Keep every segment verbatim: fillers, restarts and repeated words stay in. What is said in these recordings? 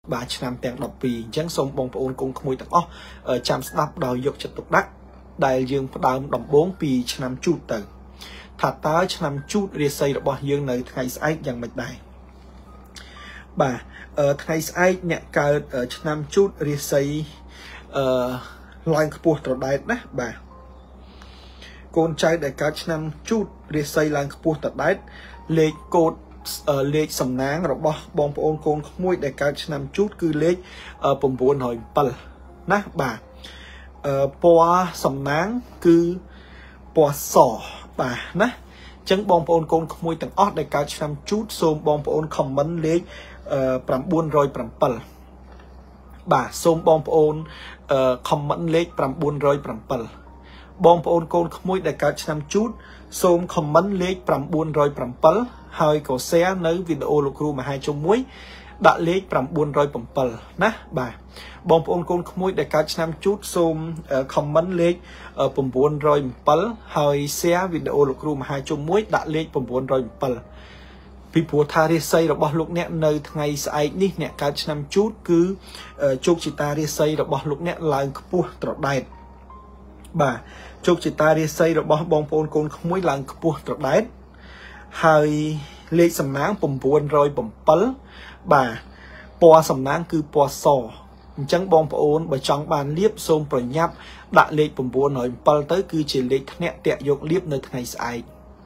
bà năm tiền đọc vì chẳng xong bông ôn cùng mùi tặng ó chạm đắp đòi dục chất tục đắc đại dương đàm đồng bốn vì năm chút từ thật tới năm chút để xây được bao dương nơi ngày ấy dần mạch đài bà ngày ấy nhận cờ ở năm chút để xây loài buộc trở đại đó bà con trai đại ca năm chút để xây loài buộc trở đại lệ cột lệ sầm náng rồi bỏ bông ôn con mũi đại ca năm chút cứ lệ bông buồn hồi bal nè bà po sầm náng cứ po sò bà nè chẳng bông ôn con mũi tầng ót đại ca năm chút xôm bông ôn comment lệ pram buồn rồi pram bal bà xôm bông ôn comment lệ pram buồn rồi pram bal bông ôn con mũi đại ca năm chút xôm comment lệ pram buồn rồi pram bal hơi có xe nơi video lục ru mà hai trong muối đã lấy pram buồn rồi pram bal nè bà bông ôn con mũi đại ca năm chút xôm comment lệ pram buồn rồi pram bal hơi xe video lục ru mà hai trong muối đã lấy pram buồn rồi pram bal vì bùa tha đi xây rồi bỏ lúc nè nơi ngày sai ní nè ca năm chút cứ chúc chị ta đi xây rồi bỏ lúc nè lại bùa trọt đại bà chúc chị ta đi xây rồi bỏ bông ôn con mũi lại bùa trọt đại hơi lệ sầm náng bùm buồn rồi bùm pal bà po sầm náng cứ po sò chẳng bông ôn bà trong bàn liếp xôm bờ nháp đã lệ bùm buồn rồi pal tới cứ chỉ lệ nè tẹt dục liếp nơi ngày sai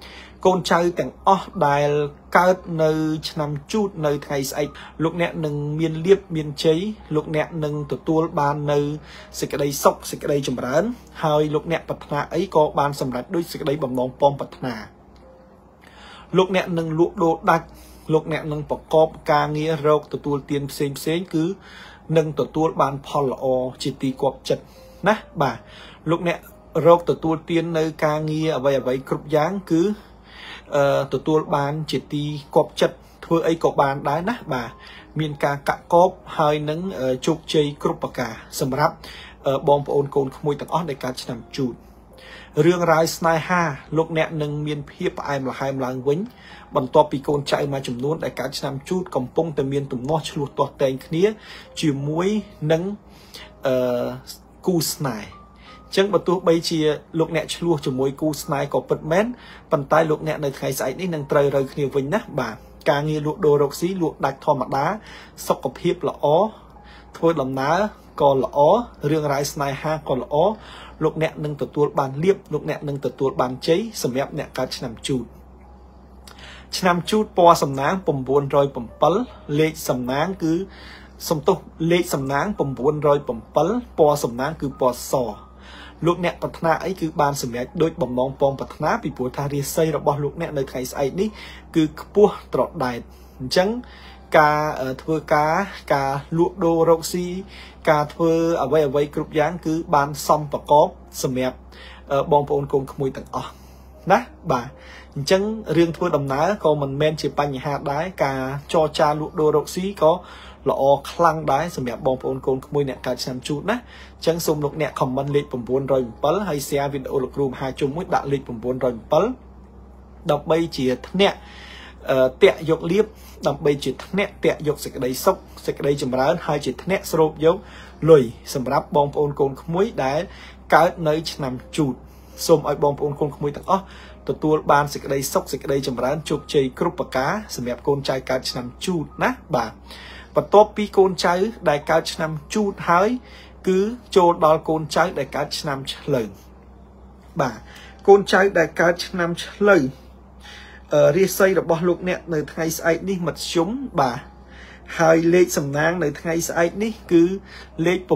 con traiទាំងអស់ដែលកើតនៅឆ្នាំជូតនៅថ្ងៃស្អែកលោកអ្នកនឹងមានលៀបមានជ័យលោកអ្នកនឹងទទួលបាននៅសេចក្តីសុខសេចក្តីចម្រើនហើយលោកអ្នកប្រាថ្នាអីក៏បានសម្រេចដោយសេចក្តីបំណងពំប្រាថ្នាលោកអ្នកនឹងលក់ដូរដាច់លោកអ្នកនឹងប្រកបការងាររកទទួលទានផ្សេងផ្សេងគឺនឹងទទួលបានផលល្អជាទីគាប់ចិត្តណាបាទលោកអ្នករកទទួលទាននៅការងារអ្វីអ្វីគ្រប់យ៉ាងគឺទទួលបានជាទីគាប់ចិត្តធ្វើអីក៏បានដែរណាបាទមានការកាក់កបហើយនឹងជោគជ័យគ្រប់ប្រការសម្រាប់បងប្អូនកូនក្មួយទាំងអស់នៃការឆ្នាំជូតរឿងរ៉ាវស្នេហាលោកអ្នកនឹងមានភាពផ្អែមល្ហែមឡើងវិញបន្ទាប់ពីកូនចៅមួយចំនួនដែលការឆ្នាំជូតកំពុងតែមានទំនាស់ឆ្លោះទាស់តែងគ្នាជាមួយនឹងអឺគូស្នេហ៍ចឹងបើទោះបីជាលោកអ្នកឆ្លោះជាមួយគូស្នេហ៍ក៏ពិតមែនប៉ុន្តែលោកអ្នកនៅថ្ងៃស្អែកនេះនឹងត្រូវរើគ្នាវិញណាបាទការងារលក់ដូររកស៊ីលក់ដាច់ធម្មតាសុខភាពល្អធ្វើដំណើរក៏ល្អរឿងរ៉ាវស្នេហាក៏ល្អលោកអ្នកនឹងទទួលបានលៀបលោកអ្នកនឹងទទួលបានជ័យសម្រាប់អ្នកកើតឆ្នាំជូតឆ្នាំជូតពណ៌សំណាង907លេខសំណាងគឺសំទុះលេខសំណាង907ពណ៌សំណាងគឺពណ៌សលោកអ្នកប្រាថ្នាអីគឺបានសម្រេចដោយបំណងពងប្រាថ្នាពីព្រោះថារាសីរបស់លោកអ្នកនៅថ្ងៃស្អែកនេះគឺខ្ពស់ត្រដែតអញ្ចឹងការធ្វើការការលក់ដូររកស៊ីការធ្វើអ្វីអ្វីគ្រប់យ៉ាងគឺបានសំប្រកបសម្រាប់បងប្អូនកូនក្មួយទាំងអស់ណាបាទអញ្ចឹងរឿងធ្វើដំណើរក៏មិនមែនជាបញ្ហាដែរការចរចាលក់ដូររកស៊ីក៏ល្អខ្លាំងដែរសម្រាប់បងប្អូនកូនក្មួយអ្នកកើតឆ្នាំជូតណាអញ្ចឹងសូមលោកអ្នក comment លេខ907ហើយ share វីដេអូលោកគ្រូមហាជុំមួយដាក់លេខ907ដើម្បីជាធ្នាក់តាក់យកលៀបដើម្បីជាធ្នាក់តាក់យកសេចក្តីសុខសេចក្តីចម្រើនហើយជាធ្នាក់ស្រូបយកលុយសម្រាប់បងប្អូនកូនក្មួយដែលកើតនៅឆ្នាំជូតសូមឲ្យបងប្អូនកូនក្មួយទាំងអស់ទទួលបានសេចក្តីសុខសេចក្តីចម្រើនជោគជ័យគ្រប់ប្រការសម្រាប់កូនចៅកើតឆ្នាំជូតណាបាទបន្ទាប់ពីកូនចៅដែលកើតឆ្នាំជូតហើយគឺចូលដល់កូនចៅដែលកើតឆ្នាំឆ្លូវបាទកូនចៅដែលកើតឆ្នាំឆ្លូវរាសីរបស់លោកអ្នកនៅថ្ងៃស្អែកនេះមធ្យមបាទហើយលេខសំណាងនៅថ្ងៃស្អែកនេះគឺលេខ689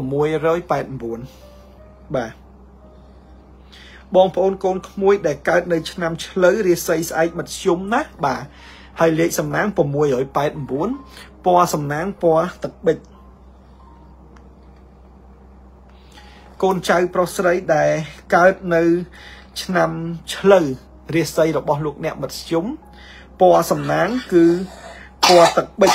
បាទបងប្អូនកូនក្មួយដែលកើតនៅឆ្នាំឆ្លូវរាសីស្អែកមធ្យមណាបាទហើយលេខសំណាង689ពណ៌សំណាងពណ៌ទឹកប៊ិចកូនចៅប្រុសស្រីដែលកើតនៅឆ្នាំឆ្លូវរាសីរបស់លោកអ្នកមធ្យមពណ៌សំណាងគឺពណ៌ទឹកប៊ិច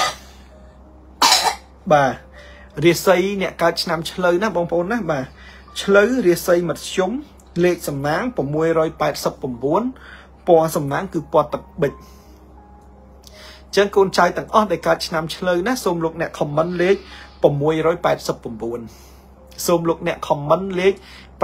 បាទរាសីអ្នកកើតឆ្នាំឆ្លូវណាបងប្អូនណាបាទឆ្លូវរាសីមធ្យមលេខសំណាង689ពណ៌សំណាងគឺពណ៌ទឹកប៊ិចចឹងកូនចៅទាំងអស់ដែលកើតឆ្នាំឆ្លូវណាសូមលោកអ្នក comment លេខ689សូមលោកអ្នក comment លេខ689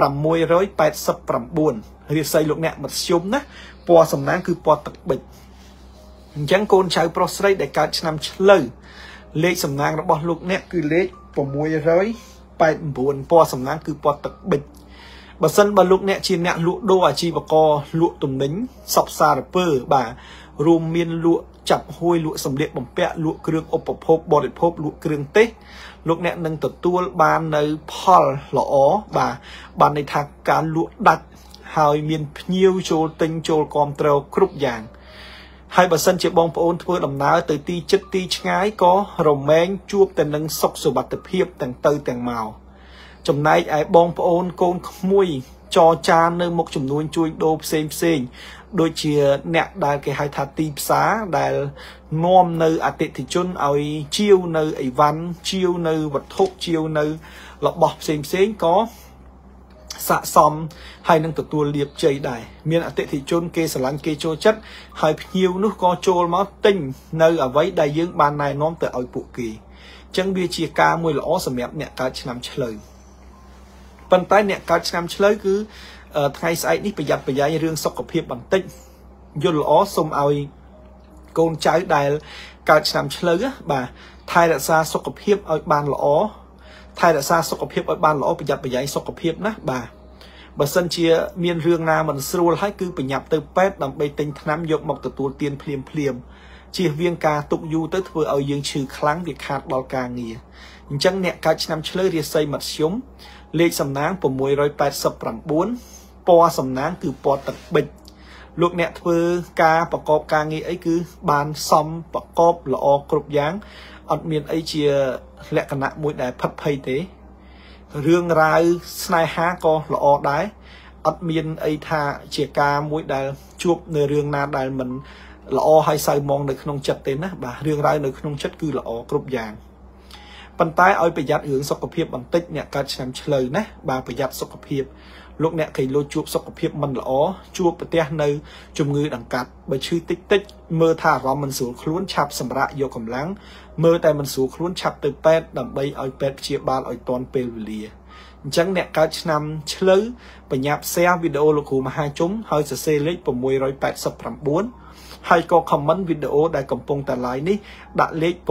រាសីលោកអ្នកមធ្យមណាពណ៌សំណាងគឺពណ៌ទឹកប៊ិចអញ្ចឹងកូនចៅប្រុសស្រីដែលកើតឆ្នាំឆ្លូវលេខសំណាងរបស់លោកអ្នកគឺលេខ689ពណ៌សំណាងគឺពណ៌ទឹកប៊ិចបើសិនបើលោកអ្នកជាអ្នកលក់ដូរអាជីវករលក់ទំនិញសពសារពើបាទរួមមានលក់ចាប់ហួយលក់សម្លៀកបំពាក់លក់គ្រឿងឧបភោគបរិភោគលក់គ្រឿងទេសលោកអ្នកនឹងទទួលបាននៅផលល្អបាទបានន័យថាការលក់ដាច់ហើយមានភ្ញៀវចូលទិញចូលគាំទ្រគ្រប់យ៉ាងហើយបើសិនជាបងប្អូនធ្វើដំណើរទៅទីជិតទីឆ្ងាយក៏រមែងជួបតែនឹងសុខសុវត្ថិភាពទាំងទៅទាំងមកចំណែកឯបងប្អូនកូនក្មួយចរចានៅមុខចំនួនជួញដូរផ្សេងផ្សេងដូចជាអ្នកដែលគេហៅថាទីផ្សារដែលនាំនៅអតិថិជនឲ្យជាវនៅអីវ៉ាន់ជាវនៅវត្ថុជាវនៅរបស់ផ្សេងផ្សេងក៏ស័ក្តិសមហើយនឹងទទួលលាភជ័យដែរមានអតិថិជនគេស្រឡាញ់គេចូលចិត្តហើយភ្ញៀវនោះក៏ចូលមកទិញនៅអ្វីដែលយើងបានណែនាំទៅឲ្យពួកគេអញ្ចឹងវាជាការមួយល្អសម្រាប់អ្នកកើតឆ្នាំឆ្លូវប៉ុន្តែអ្នកកើតឆ្នាំឆ្លូវគឺថ្ងៃស្អែកនេះប្រយ័ត្នប្រយែងរឿងសុខភាពបន្តិចយល់ល្អសូមឲ្យកូនចៅដែលកើតឆ្នាំឆ្លូវបាទថែរក្សាសុខភាពឲ្យបានល្អថែរក្សាសុខភាពឲ្យបានល្អប្រយ័ត្នប្រយែងសុខភាពណាបាទបើសិនជាមានរឿងណាមិនស្រួលហើយគឺបញ្ញាប់ទៅពេទ្យដើម្បីទិញថ្នាំយកមកទទួលទានភ្លាមភ្លាមជៀសវាងការទុកយូរទៅធ្វើឲ្យយើងឈឺខ្លាំងវាខាតដល់ការងារអញ្ចឹងអ្នកកើតឆ្នាំឆ្លូវរាសីមធ្យមលេខសំណាង689ពណ៌សំណាងគឺពណ៌ទឹកប៊ិចលោកអ្នកធ្វើការប្រកបការងារអីគឺបានសមប្រកបល្អគ្រប់យ៉ាងអត់មានអីជាលក្ខណៈមួយដែលផិតភ័យទេរឿងរ៉ាវស្នេហាក៏ល្អដែរអត់មានអីថាជាការមួយដែលជួបនៅរឿងណាដែលមិនល្អហើយសៅមងនៅក្នុងចិត្តទេណាបាទរឿងរ៉ាវនៅក្នុងចិត្តគឺល្អគ្រប់យ៉ាងប៉ុន្តែឲ្យប្រយ័ត្នរឿងសុខភាពបន្តិចអ្នកកើតឆ្នាំឆ្លូវណាបាទប្រយ័ត្នសុខភាពលោកអ្នកគេលោជួបសុខភាពមិនល្អជួបប្រទះនៅជំងឺដង្កាត់បើឈឺតិចតិចមើលថាអារម្មណ៍មិនស្រួលខ្លួនឆាប់សម្រាកយកកម្លាំងមើលតែមិនស្រួលខ្លួនឆាប់ទៅពេទ្យដើម្បីឲ្យពេទ្យព្យាបាលឲ្យទាន់ពេលវេលាអញ្ចឹងអ្នកកើតឆ្នាំឆ្លូវបញ្ញាប់ share វីដេអូលោកគ្រូមហាជុំហើយសរសេរលេខ689ហើយក៏ comment វីដេអូដែលកំពុងតែ live នេះដាក់លេខ689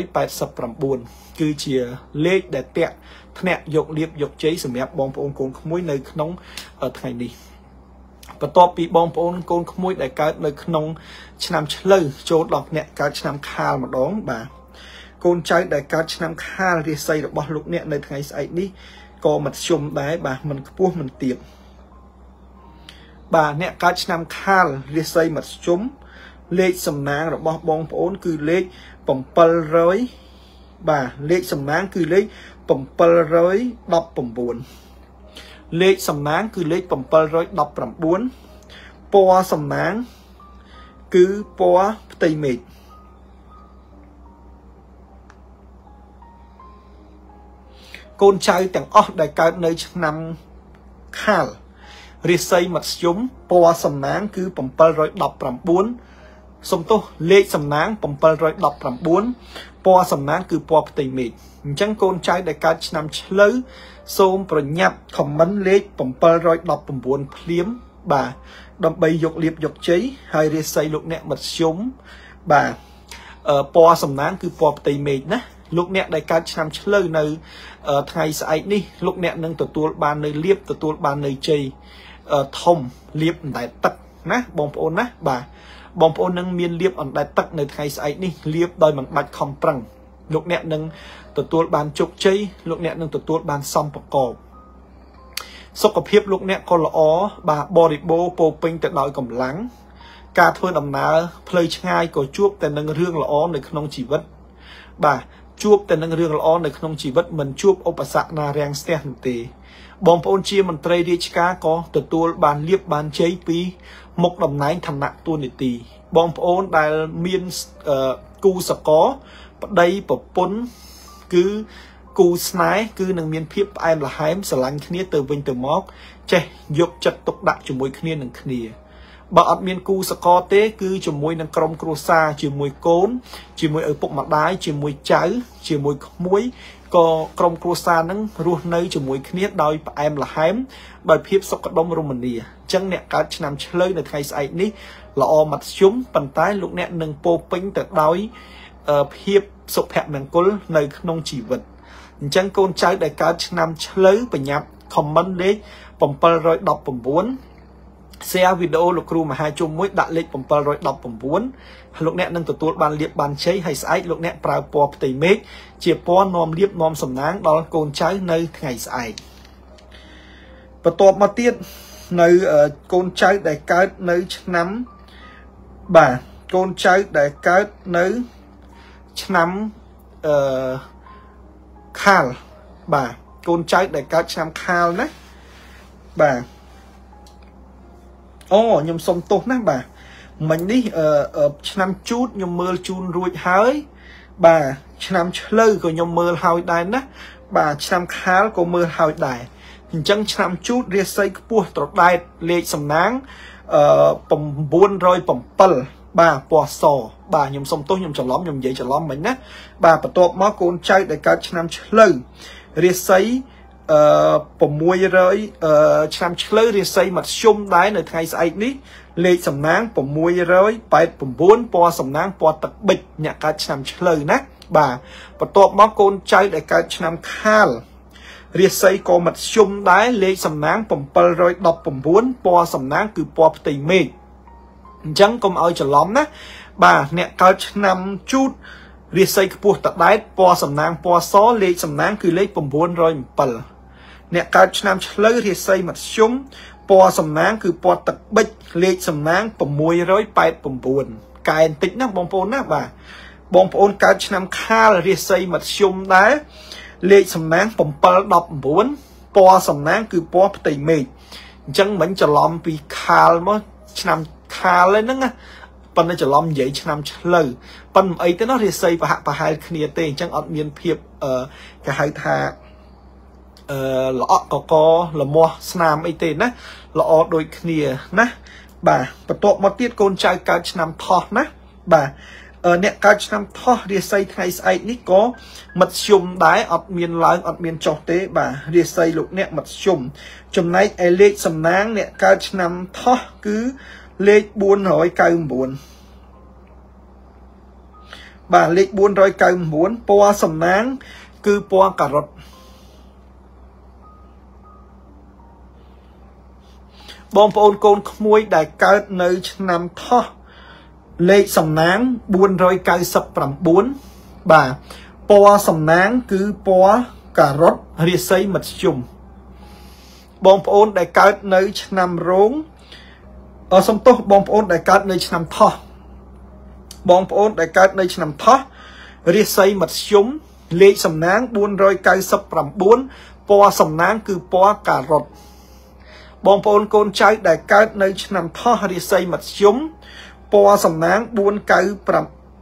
គឺជាលេខដែលតាក់ធ្នាក់យកលៀបយកជ័យសម្រាប់បងប្អូនកូនក្មួយនៅក្នុងថ្ងៃនេះបន្ទាប់ពីបងប្អូនកូនក្មួយដែលកើតនៅក្នុងឆ្នាំឆ្លូវចូលដល់អ្នកកើតឆ្នាំខាលម្ដងបាទកូនចៅដែលកើតឆ្នាំខាលរាសីរបស់លោកអ្នកនៅថ្ងៃស្អែកនេះក៏មធ្យមដែរបាទមិនខ្ពស់មិនទាបបាទអ្នកកើតឆ្នាំខាលរាសីមធ្យមលេខសំណាងរបស់បងប្អូនគឺលេខ700បាទលេខសំណាងគឺលេខ719លេខសំណាងគឺលេខ719ពណ៌សំណាងគឺពណ៌ផ្ទៃមេឃកូនចៅទាំងអស់ដែលកើតនៅឆ្នាំខាលរាសីមធ្យមពណ៌សំណាងគឺ719សំទោសលេខសំណាង719ពណ៌សំណាងគឺពណ៌ផ្ទៃមេឃអញ្ចឹងកូនចៅដែលកើតឆ្នាំឆ្លូវសូមប្រញាប់ comment លេខ719ភ្លាមបាទដើម្បីយកលៀបយកជ័យហើយរាសីលោកអ្នកមធ្យមបាទពណ៌សំណាងគឺពណ៌ផ្ទៃមេឃណាលោកអ្នកដែលកើតឆ្នាំឆ្លូវនៅថ្ងៃស្អែកនេះលោកអ្នកនឹងទទួលបាននៅលៀបទទួលបាននៅជ័យធំលៀបអណ្ដែតទឹកណាបងប្អូនណាបាទបងប្អូននឹងមានលៀបអណ្ដែតទឹកនៅថ្ងៃស្អែកនេះលៀបដោយមិនបាច់ខំប្រឹងលោកអ្នកនឹងទទួលបានជោគជ័យលោកអ្នកនឹងទទួលបានសំប្រកបសុខភាពលោកអ្នកក៏ល្អបាទបរិបូរណ៍ពោពេញទៅដោយកម្លាំងការធ្វើដំណើរផ្លូវឆ្ងាយក៏ជួបតែនឹងរឿងល្អនៅក្នុងជីវិតបាទជួបតែនឹងរឿងល្អនៅក្នុងជីវិតមិនជួបឧបសគ្គណារាំងស្ទះនោះទេបងប្អូនជាមន្ត្រីរាជការក៏ទទួលបានលៀបបានជ័យពីមុខតំណែងឋានៈតួនាទីបងប្អូនដែលមានគូសកលប្តីប្រពន្ធគឺគូស្នេហ៍គឺនឹងមានភាពផ្អែមល្ហែមស្រឡាញ់គ្នាទៅវិញទៅមកចេះយកចិត្តទុកដាក់ជាមួយគ្នានឹងគ្នា bà ọt miên cu sạc có tế cứ chùm mùi nâng krong kru xa chùm mùi cốn chùm mùi ở bụng mặt đái chùm mùi cháu chùm mùi muối có krong kru xa nâng ruột nơi chùm mùi khniết đôi em là hém bởi phiếp sọc cả đông Romania chẳng nẹ cả nằm chơi nơi thay sạch ní là o mặt chúng bàn tay lúc nẹ nâng bô pinh tật đói phiếp sọc hẹp nâng cú nơi nông chỉ vật chẳng con trai đại cả nằm chơi bởi nhập comment đấy bầm bờ rồi đọc bầm bốn share video lục cru mà hai chung mũi đặt lịch bầm bờ rồi đọc bầm bốn lúc nè nâng tụt ban liệp ban cháy hay sai lúc nè prao po tây mét chia po nom liệp nom sầm náng đó con trái nơi ngày sai và tọp mà tiết nơi con trái đại cái nơi nắm bà con trái đại cái nơi nắm khal bà con trái đại cái nắm khal đấy bà ô nhom sông tốt nè bà mình đi ờ ờ năm chút nhom mưa chun ruột hái bà năm lơ của nhom mưa hào đài nè bà năm khá của mưa hào đài chân năm chút ria xây cua trọt đài lệ sầm náng ờ bầm buôn rồi bầm pal bà bò sò bà nhom sông tốt nhom chả lóm nhom dậy chả lóm mình nè bà bắt tọt máu con trai để cả năm lơ ria xây bầm muôi rồi chăm chơi thì xây mặt xung đáy nơi thay sai ní lệ sầm náng bầm muôi rồi bài bầm bốn po sầm náng po tật bịch nhạc cả chăm chơi nát bà và tọt máu con trai để cả chăm khal riết xây có mặt xung đáy lệ sầm náng bầm pal rồi đọc bầm bốn po sầm náng cứ po tây mê chẳng công ơi chờ lắm nát bà nhạc cả chăm chút riết xây cái buộc tật đáy po sầm náng po xó lệ sầm náng cứ lệ bầm bốn rồi pal nè cả năm chơi thì xây mặt súng po sầm náng cứ po tật bích lệ sầm náng bầm mùi rồi bài bầm buồn cài tính nó bông phôn á bà bông phôn cả năm khá thì xây mặt súng đá lệ sầm náng bầm pal đọc buồn po sầm náng cứ po tây mê chẳng mình cho lom vì khá mà năm khá lên nữa phần này cho lom vậy năm chơi phần ấy tới nó thì xây và hạ và hai kia tên chẳng ở miền phiệp ở cái hai thà lọ có có là mua snam ấy tên á lọ đôi kia ná bà và tọt một tiết con trai cao năm thọ ná bà ở nè cao năm thọ đi xây thay xây ní có mật xung đái ở miền láng ở miền châu tế bà đi xây lục nè mật xung trong này ai lệ sầm náng nè cao năm thọ cứ lệ buôn hỏi cao buồn bà lệ buôn rồi cao muốn po sầm náng cứ po cà rốt bom ôn côn muối đại cao nơi năm thọ lệ sầm náng buôn rồi cao sập làm bốn bà po sầm náng cứ po cà rốt riết xây mật chùm bom ôn đại cao nơi năm rốn ở sông tô bom ôn đại cao nơi năm thọ bom ôn đại cao nơi năm thọ riết xây mật chùm lệ sầm náng buôn rồi cao sập làm bốn po sầm náng cứ po cà rốt bong phôn con trai đại cao nơi nằm thọ đi xây mặt chúng po sầm náng buôn cao pram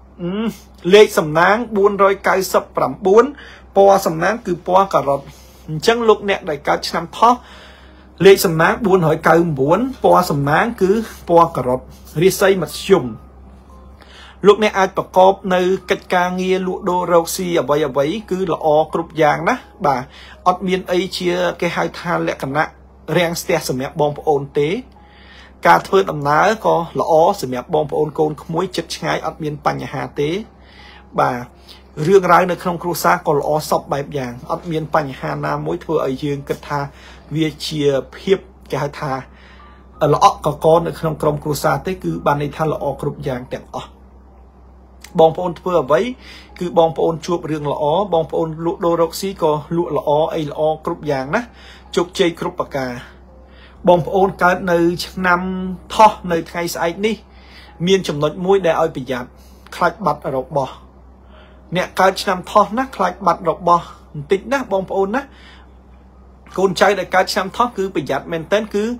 lệ sầm náng buôn rồi cao sập pram bốn po sầm náng cứ po cà rốt chẳng lúc nè đại cao nằm thọ lệ sầm náng buôn hỏi cao bốn po sầm náng cứ po cà rốt đi xây mặt chúng lúc nè ai bạc cọp nơi cách ca nghe lụa đô rau xi ở vậy ở vậy cứ là o cục giang đó bà ọt miên ấy chia cái hai than lẹ cẩn nặng riêng ste sầm mẹ bom ôn tế ca thưa đầm ná có lõ sầm mẹ bom ôn côn muối chật ngay ọt miên panh hà tế bà riêng rai nơi không kêu xa có lõ sọc bài vàng ọt miên panh hà nam mối thưa ở dương cất tha vía chia hiệp cái hai tha ở lõ có con nơi không không kêu xa tế cứ ban này tha lõ cục giang đẹp ọ bom ôn thưa vậy cứ bom ôn chuột riêng lõ bom ôn lụa đô rốc xí có lụa lõ ấy lõ cục giang đó chụp chơi cướp bạc cả bom ôn cả nơi năm thọ nơi thay sai đi miền chủng nội mũi để ao bị giảm khai bật ở rộng bò nè cả năm thọ nát khai bật rộng bò tính nát bom ôn nát con trai đại cả năm thọ cứ bị giảm men tên cứ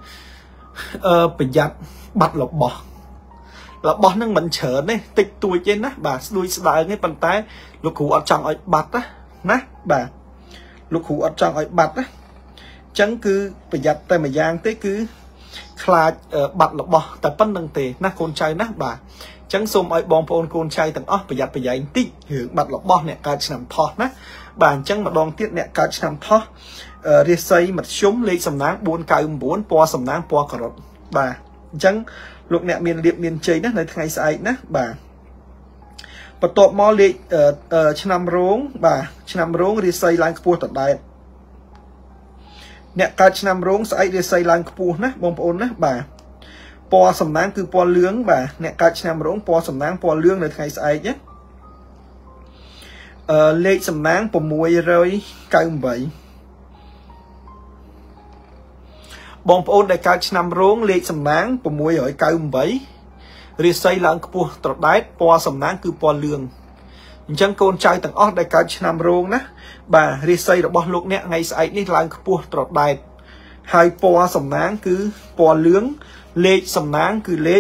bị giảm bật rộng bò là bò nó mình chở này tịch tuổi trên nát bà đuôi đại cái bàn tay lục hủ ở trong ở bật á nát bà lục hủ ở trong ở bật á chẳng cứ bây giờ tay mà giang tới cứ ខ្លាចបាត់របស់តែប៉ុណ្្នឹងទេណាកូនចៅណាបាទអញ្ចឹងសូមឲ្យបងប្អូនកូនចៅទាំងអស់ប្រយ័ត្នប្រយែងតិចរឿងបាត់របស់អ្នកកើតឆ្នាំថោះណាបាទអញ្ចឹងម្ដងទៀតអ្នកកើតឆ្នាំថោះរាសីមធ្យមលេខសំណាងbốn九chínពណ៌សំណាងពណ៌ការ៉ុតបាទអញ្ចឹងលោកអ្នកមានលៀបមានជ័យណានៅថ្ងៃស្អែកណាបាទបន្ទាប់មកលេខឆ្នាំរោងបាទឆ្នាំរោងរាសីឡើងខ្ពស់តដែតអ្នកកើតឆ្នាំរោងស្អែករាសីឡើងខ្ពស់ណាបងប្អូនណាបាទពណ៌សំណាងគឺពណ៌លឿងបាទអ្នកកើតឆ្នាំរោងពណ៌សំណាងពណ៌លឿងនៅថ្ងៃស្អែកណាអឺលេខសំណាង698បងប្អូនដែលកើតឆ្នាំរោងលេខសំណាង698រាសីឡើងខ្ពស់ត្រដែតពណ៌សំណាងគឺពណ៌លឿងអញ្ចឹងកូនចៅទាំងអស់ដែលកើតឆ្នាំរោងណាបាទរាសីរបស់លោកអ្នកថ្ងៃស្អែកនេះឡើងខ្ពស់ត្រដែតហើយពណ៌សំណាងគឺពណ៌លឿងលេខសំណាងគឺលេខ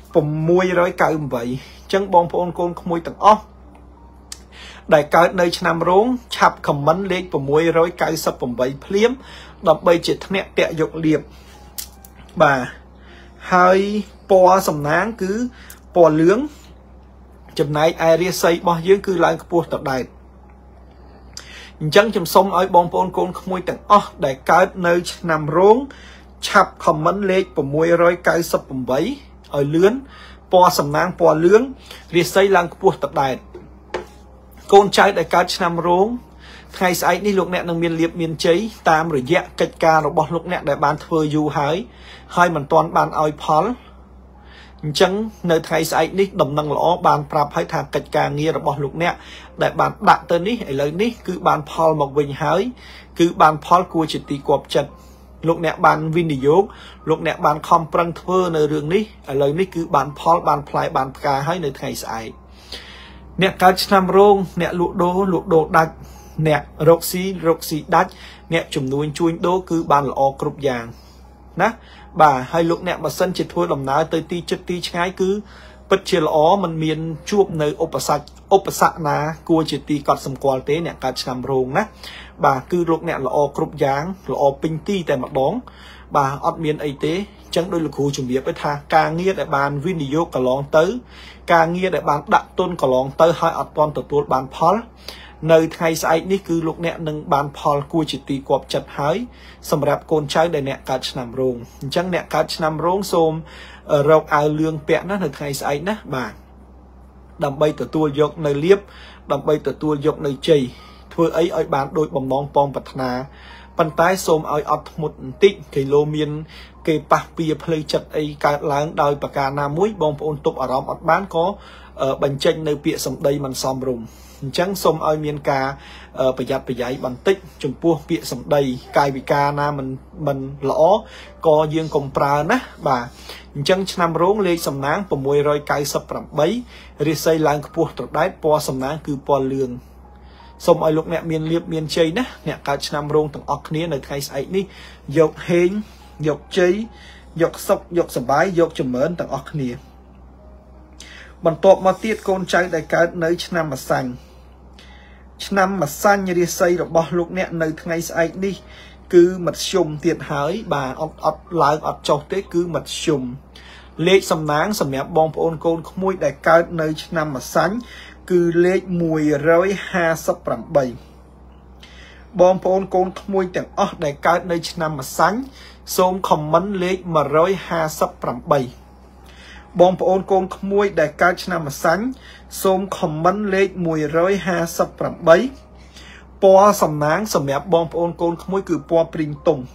698អញ្ចឹងបងប្អូនកូនក្មួយទាំងអស់ដែលកើតនៅឆ្នាំរោងឆាប់ខមមិនលេខ698ភ្លាមដើម្បីជាធ្នាក់តាក់យកលៀបបាទហើយពណ៌សំណាងគឺពណ៌លឿងចំណែកឯរាសីរបស់យើងគឺឡើងខ្ពស់តដែតអញ្ចឹងខ្ញុំសូមឲ្យបងប្អូនកូនក្មួយទាំងអស់ដែលកើតនៅឆ្នាំរោងឆាប់ខមមិនលេខ698ឲ្យលឿនពណ៌សំណាងពណ៌លឿងរាសីឡើងខ្ពស់តដែតកូនចៅដែលកើតឆ្នាំរោងថ្ងៃស្អែកនេះលោកអ្នកនឹងមានលៀបមានជ័យតាមរយៈកិច្ចការរបស់លោកអ្នកដែលបានធ្វើយូរហើយហើយមិនទាន់បានឲ្យផលអញ្ចឹងនៅថ្ងៃស្អែកនេះដំណឹងល្អបានប្រាប់ឲ្យថាកិច្ចការងាររបស់លោកអ្នកដែលបានដាក់ទៅនេះឥឡូវនេះគឺបានផលមកវិញហើយគឺបានផលគួរជាទីគាប់ចិត្តលោកអ្នកបានវិនិយោគលោកអ្នកបានខំប្រឹងធ្វើនៅរឿងនេះឥឡូវនេះគឺបានផលបានផ្លែបានផ្កាហើយនៅថ្ងៃស្អែកអ្នកកើតឆ្នាំរោងអ្នកលក់ដូរលក់ដូរដាច់អ្នករកស៊ីរកស៊ីដាច់អ្នកជំនួញជួញដូរគឺបានល្អគ្រប់យ៉ាងណាបាទហើយលោកអ្នកបើសិនជាធ្វើដំណើរទៅទីជិតទីឆ្ងាយគឺពិតជាល្អมันមានជួបនៅឧបសគ្គឧបសគ្គណាគួរជាទីកត់សម្គាល់ទេអ្នកកើតឆ្នាំរោងណាបាទគឺលោកអ្នកល្អគ្រប់យ៉ាងល្អពេញទីតែម្ដងបាទអត់មានអីទេអញ្ចឹងដោយលោកគ្រូជំរាបថាការងារដែលបានវិនិយោគកន្លងទៅការងារដែលបានដាក់ទុនកន្លងទៅហើយអត់ទាន់ទទួលបានផលនៅថ្ងៃស្អែកនេះគឺលោកអ្នកនឹងបានផលគួរជាទីគាប់ចិត្តហើយសម្រាប់កូនចៅដែលអ្នកកើតឆ្នាំរោងអញ្ចឹងអ្នកកើតឆ្នាំរោងសូមរកអាវលឿងពាក់ណានៅថ្ងៃស្អែកណាបាទដើម្បីទទួលយកនៅលៀបដើម្បីទទួលយកនៅជ័យធ្វើអីឲ្យបានដូចបំណងពងប្រាថ្នាប៉ុន្តែសូមឲ្យអត់ធ្មត់បន្តិចគីឡូមានគេប៉ះពៀផ្លូវចិត្តអីកើតឡើងដោយប្រការណាមួយបងប្អូនទប់អារម្មណ៍អត់បានក៏បញ្ចេញនៅពាក្យសម្ដីមិនសមរម្យអញ្ចឹងសូមឲ្យមានការប្រយ័ត្នប្រយែងបន្តិចចំពោះពាក្យសម្ដីកាយវិការណាមិនមិនល្អក៏យើងកុំប្រើណាបាទអញ្ចឹងឆ្នាំរោងលេខសំណាង698រាសីឡើងខ្ពស់ត្រដែតពណ៌សំណាងគឺពណ៌លឿងសូមឲ្យលោកអ្នកមានលៀបមានជ័យណាអ្នកកើតឆ្នាំរោងទាំងអស់គ្នានៅថ្ងៃស្អែកនេះយកហេងយកជ័យយកសុខយកសប្បាយយកចម្រើនទាំងអស់គ្នាបន្ទាប់មកទៀតកូនចៅដែលកើតនៅឆ្នាំម្សាញ់ឆ្នាំម្សាញ់រាសីរបស់លោកអ្នកនៅថ្ងៃស្អែកនេះគឺមធ្យមទៀតហើយបាទអត់អត់ឡើងអត់ចុះទេគឺមធ្យមលេខសំណាងសម្រាប់បងប្អូនកូនក្មួយដែលកើតនៅឆ្នាំម្សាញ់គឺលេខmộtห้าสิบแปดបងប្អូនកូនក្មួយទាំងអស់ដែលកើតនៅឆ្នាំម្សាញ់សូមខមមិនលេខmộtห้าสิบแปดបងប្អូនកូនក្មួយដែលកើតឆ្នាំម្សាញ់សូមខមមិនលេខmộtห้าสิบแปดពណ៌សំណាងសម្រាប់បងប្អូនកូនក្មួយគឺពណ៌ព្រីងតុង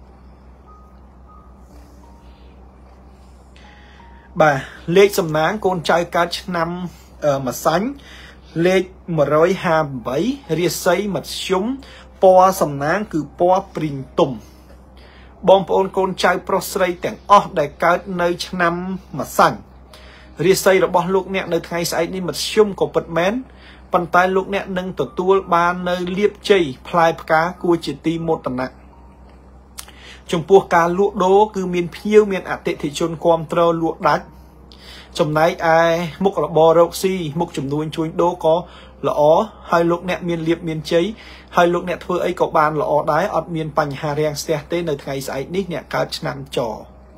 បាទលេខសំណាងកូនចៅកើតឆ្នាំម្សាញ់លេខmộtห้าสิบแปดរាសីមធ្យមពណ៌សំណាងគឺពណ៌ព្រីងតុងបងប្អូនកូនចៅប្រុសស្រីទាំងអស់ដែលកើតនៅឆ្នាំម្សាញ់រាសីរបស់លោកអ្នកនៅថ្ងៃស្អែកនេះមធ្យមក៏ពិតមែនប៉ុន្តែលោកអ្នកនឹងទទួលបាននៅលៀបជ័យផ្លែផ្កាគួរជាទីមោទនៈចំពោះការលក់ដូរគឺមានភ្ញៀវមានអតិថិជនគ្រប់គ្រងលក់ដាច់ចំណែកឯមុខរបររកស៊ីមុខជំនួញជួញដូរក៏ល្អហើយលោកអ្នកមានលៀបមានជ័យហើយលោកអ្នកធ្វើអីក៏បានល្អដែរអត់មានបញ្ហារាំងស្ទះទេនៅថ្ងៃស្អែកនេះអ្នកកើតឆ្នាំច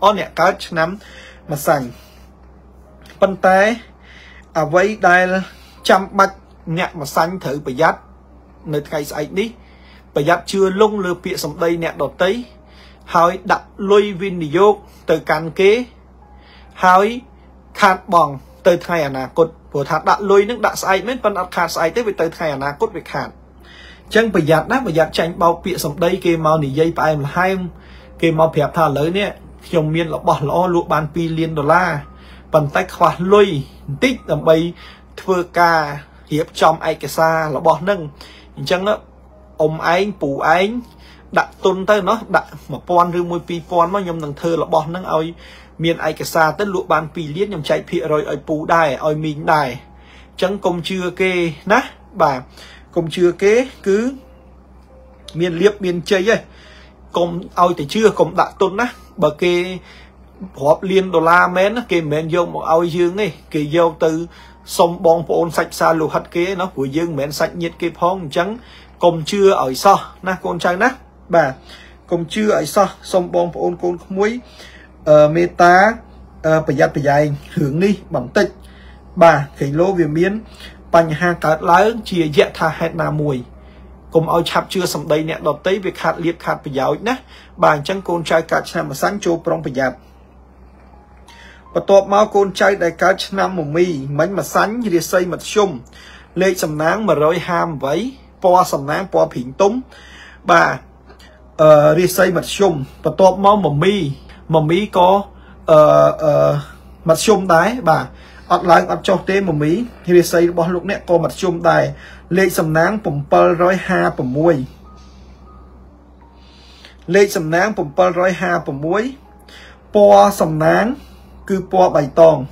on nè cá nắm mà sành bên tay à vậy đây trăm bạch nhạc mà xanh thử bởi giác nơi ngày sạch đi bởi giác chưa lung lừa bịa sống đây nè đột tới hỏi đặt lôi video từ can kế hỏi khát bỏng từ ngày à cột của thằng đặt lôi nước đặt sai mấy phần đặt khát sai tới về từ ngày à cột về khát chẳng bởi giác đó bởi giác tranh bao bịa sống đây kê mau nỉ dây phải em là hai kê mau phép thả lớn nè dòng miền là bỏ lõ lụa bàn pi liên đô la bàn tay khoa lôi tích làm bay thưa ca hiệp trong ai cái xa là bỏ nâng chẳng đó ông anh phụ anh đặt tôn tới nó đặt mà pon rư môi pi pon nó nhầm thằng thơ là bỏ nâng ơi miền ai cái xa tới lụa bàn pi liên nhầm chạy phía rồi ơi phụ đài ơi mình đài chẳng công chưa kê ná bà công chưa kế cứ miền liếp miền chơi ấy công ơi thì chưa công đặt tôn á bà kê họp liên đô la mến kê mến vô một ôi dương ấy kê vô từ sông bong phôn sạch xa lục hạt kế nó của dương mến sạch nhiệt kê phong trắng công chưa ở so na con trai nát bà công chưa ở so sông bong phôn con muối ờ meta ờ phải giặt phải dài hướng đi bằng tích bà khỉ lô về miến bánh hàng cả lớn chia dẹ tha hết nà mùi cùng ôi chạp chưa xong đây nè đọc tới việc hạt liệt hạt phải giáo nè bà chẳng con trai cả chàm mà sáng chô prong phải giặt và tộp máu con trai đại cá năm một mì mánh mà sánh như xây mặt xung lệ sầm náng mà rồi ham vấy po sầm náng po phỉnh túng bà ờ đi xây mặt xung và tộp máu một mì mà mì có ờ ờ mặt xung đáy bà ọt lại ọt cho tế một mì thì xây bỏ lúc nè có mặt xung đáy lệ sầm náng bầm pơ rồi ha bầm muôi lệ sầm náng bầm pơ rồi ha bầm muôi po sầm náng cứ po bày tòng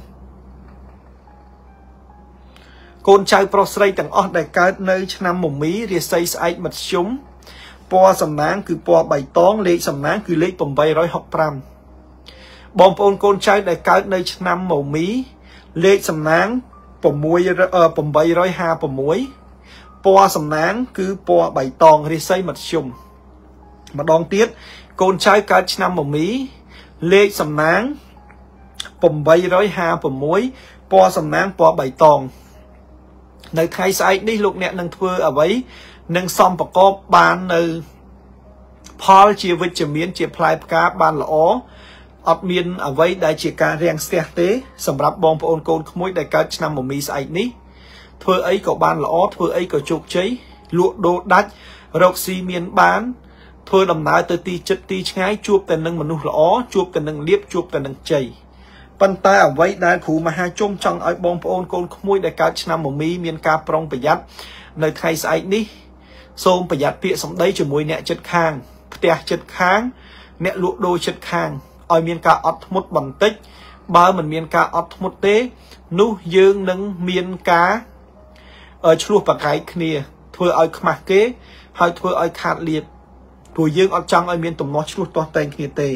con trai prosray tầng ót đại ca nơi năm một mí để xây xây mặt súng po sầm náng cứ po bày tòng lệ sầm náng cứ lệ bầm bay rồi học pram bom ôn con trai đại ca nơi năm một mí lệ sầm náng bầm muối ờ bầm bay rồi ha bầm muối po sầm náng cứ po bày tòng để xây mặt súng mà đón tiết con trai cả năm một mí lệ sầm náng bầm bay rồi ha bầm muối po sầm náng po bày tòng nơi thay sai đi lúc nè nâng thưa ở vậy nâng xong và có ban nơi Paul chia với chữ miến chia play cá ban là ó ọt miên ở vậy đại chỉ ca riêng xe tế sầm rạp bom ôn côn khmối đại ca năm một mì sai ní thưa ấy có ban là ó thưa ấy có chụp cháy lụa đồ đắt rọc xi miên bán thưa đầm nái tới ti chất ti ngái chuột tên nâng mà nu là ó chuột tên nâng liếp chuột tên nâng chảy bàn tay ở vậy đại khu mà hai chung trong ở bom ôn côn khmối đại ca năm một mì miên ca prong bị dắt nơi thay sai ní xôm bị dắt phía sống đấy cho mùi nẹ chất khang tè chất kháng nẹ lụa đôi chất khang oi miên ca ọt một bằng tích ba mình miên ca ọt một tế nu dương nâng miên ca ở chua và cái kia thưa oi khmạc kế hay thưa oi khát liệt thưa dương ọt trăng oi miên tùm nó chua to tên kia tê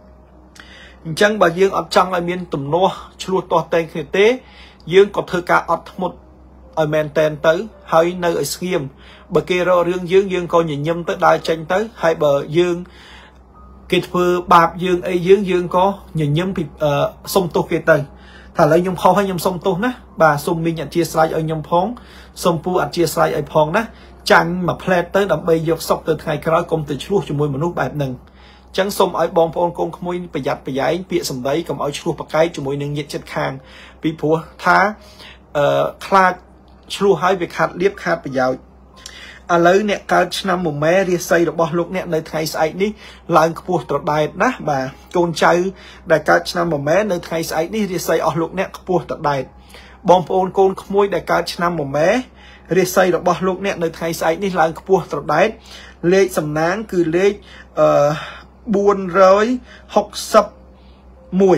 chẳng bà dương ọt trăng oi miên tùm nó chua to tên kia tế dương có thưa ca ọt một oi men tên tới hay nơi ở xiêm bờ kia rồi dương dương dương coi nhìn nhâm tới đai tranh tới hai bờ dương cái thưa bạc dương ấy dương dương có nhìn nhâm thì sông tô kia tây thả lấy nhom phong hay nhom sông tô ná bà sông minh nhận chia sài ở nhom phong sông pu ăn chia sài ở phong ná tranh mà plei tới đầm bay dọc sọc từ ngày cái công từ chuột cho môi mà nút bẹp nừng chẳng sông ở bom phong công môi bị giặt bị giấy bịa sầm đấy cầm ở chuột bạc cái cho môi nừng nhiệt chất khang bị phù thá khla chuột hai việc hạt liếp hạt bị giàu à lấy nè cá năm một mé đi xây được bao lúc nè nơi thay sai đi lại cua trọt đài ná bà con trai đại cá năm một mé nơi thay sai đi đi xây ở lúc nè cua trọt đài bom phôn con môi đại cá năm một mé đi xây được bao lúc nè nơi thay sai đi lại cua trọt đài lệ sầm náng cứ lệ buồn rồi học sập mùi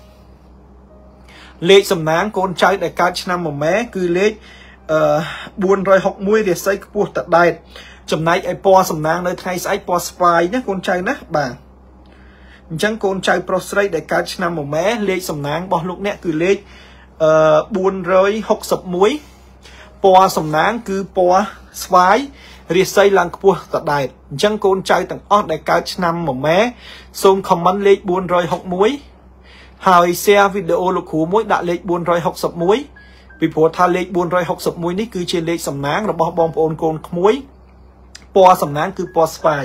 lệ sầm náng con trai đại cá năm một mé cứ lệ buồn rồi học muối để xây cua tận đây chấm này ai po sầm nang nơi thay sai po spy nhé con trai nè bà chẳng con trai prostate để cá năm một mé lệ sầm nang bỏ lúc nè cứ lệ buồn rồi học sập muối po sầm nang cứ po spy riêng xây lăng cua tật đại chẳng con trai tầng ót đại cao năm một mé xôm comment lên buôn rồi học muối hỏi xe video lục hú muối đã lên buôn rồi học sập muối vì phổ tha lên buôn rồi học sập muối ní cứ trên lên sầm náng rồi bom bom ôn con muối po sầm náng cứ po spy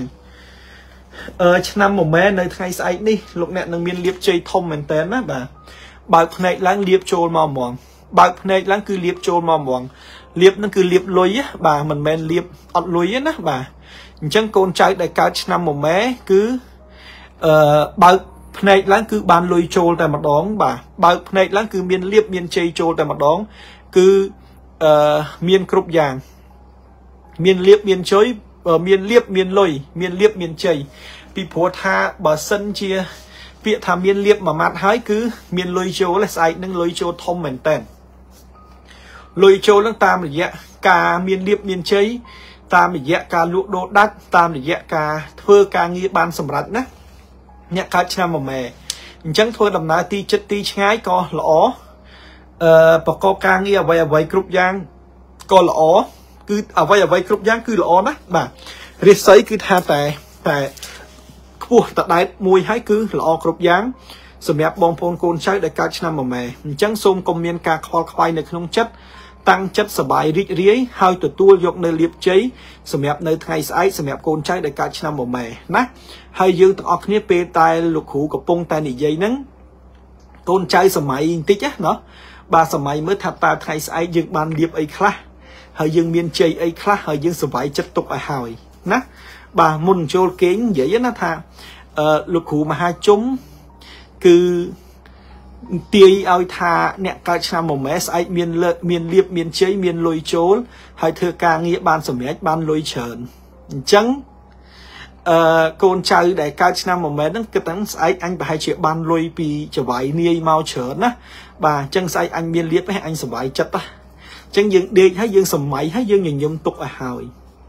ờ năm một mé nơi thay sai đi lúc nè nâng miên liệp chơi thông mình tên á bà bà này láng liệp trôi mò mòn bà này láng cứ liệp trôi mò mòn liệp nó cứ liệp lối á bà mình men liệp ọt lối á bà chẳng con trai đại cao năm một mé cứ ờ bà này láng cứ bàn lối trôi tại mặt đón bà bà này láng cứ miên liệp miên chơi trôi tại mặt đón cứ ờ miên cục vàng miên liệp miên chơi ở miên liệp miên lôi miên liệp miên chơi bị phổ tha bà sân chia việc tham miên liệp mà mặt hái cứ miên lôi trôi là sai nâng lôi trôi thông mình tên lôi trôi lăng tam là dạ cả miên liệp miên chơi tam là dạ cả lụa đô đắt tam là dạ cả thưa cả nghi ban sầm rắn á nhẹ cả chăm mà mẹ chẳng thôi đầm ná ti chất ti ngái co lõ ờ bà co ca nghi ở vậy ở vậy cục giang co lõ cứ ở vậy ở vậy cục giang cứ lõ đó bà riết sấy cứ tha tè tè cua tạt đáy mùi hái cứ lõ cục giang sầm đẹp bong phôn côn trái để cả chăm mà mẹ chẳng xôm công miên ca kho khoai nơi không chất tăng chất sờ bài rít riết hai tụt tua dọc nơi liệp cháy sầm đẹp nơi ngày sái sầm đẹp côn trái để cả chăm mà mẹ nè hay dương tụi ọc nếp bê tai lục hủ của bông tai nị dây nắng côn trái sầm mày tích á nó ba sầm mày mới thật ta ngày sái dương ban liệp ấy khá hay dương miên chơi ấy khá hay dương sờ bài chất tục ở hỏi nè bà môn trôi kiến dễ nó tha lục hủ mà hai chúng cứ tì ao tha nè cả trăm một mét ai miên lợi miên liệp miên chế miên lôi trốn hay thưa ca nghĩa ban sầm mét ban lôi trơn trắng con trai đại ca trăm một mét nó cái tấm ai anh bà hai triệu ban lôi pi trở vải nia mau trơn á bà chân sai anh miên liệp hay anh sầm vải chất á chân dương đi hay dương sầm máy hay dương nhìn nhung tục ở hào